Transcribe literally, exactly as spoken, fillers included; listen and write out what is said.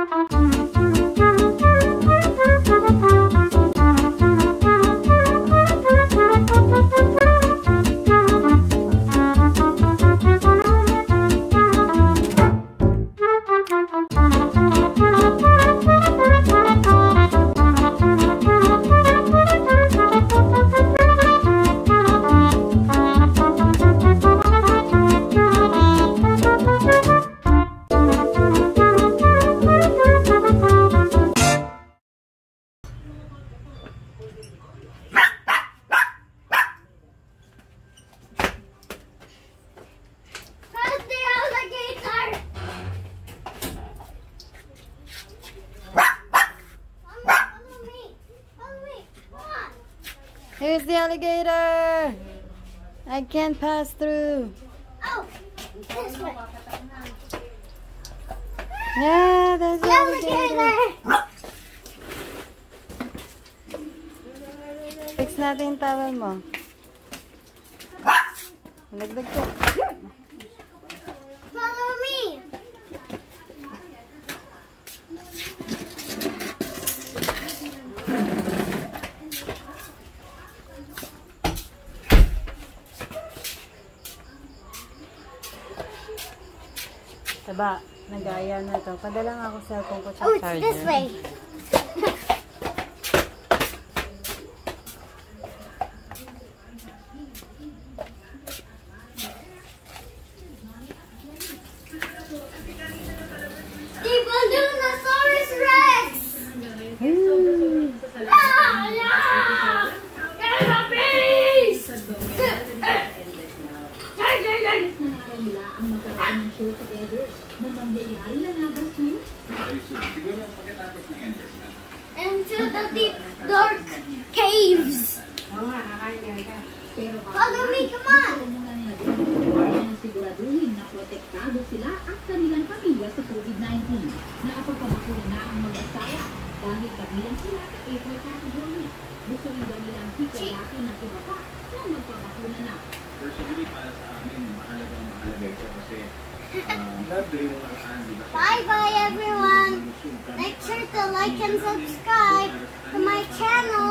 Here's the alligator. I can't pass through. Oh, this way. Yeah, there's the alligator. Fix natin yung towel mo. Nagdag ko. Follow me. Taba, nag-aya na to. Padala nga ako sa cellphone ko sa Oh, it's charger. this way. The Balloonosaurus Rex! Hmm. Ah, no! Get the beast! Into the deep, dark caves. Follow me, come on. Siguraduhin na protektado sila at kanilang pamilya sa COVID nineteen. Nakapagpabakuna na ang mag-asawa dahil kabilang sila sa April category. Gusto rin ba nilang hikayakin ng iba pa na magpabakuna na? Personally, para sa amin, mahalagang mahalaga ito kasi Bye bye everyone. Make sure to like and subscribe to my channel.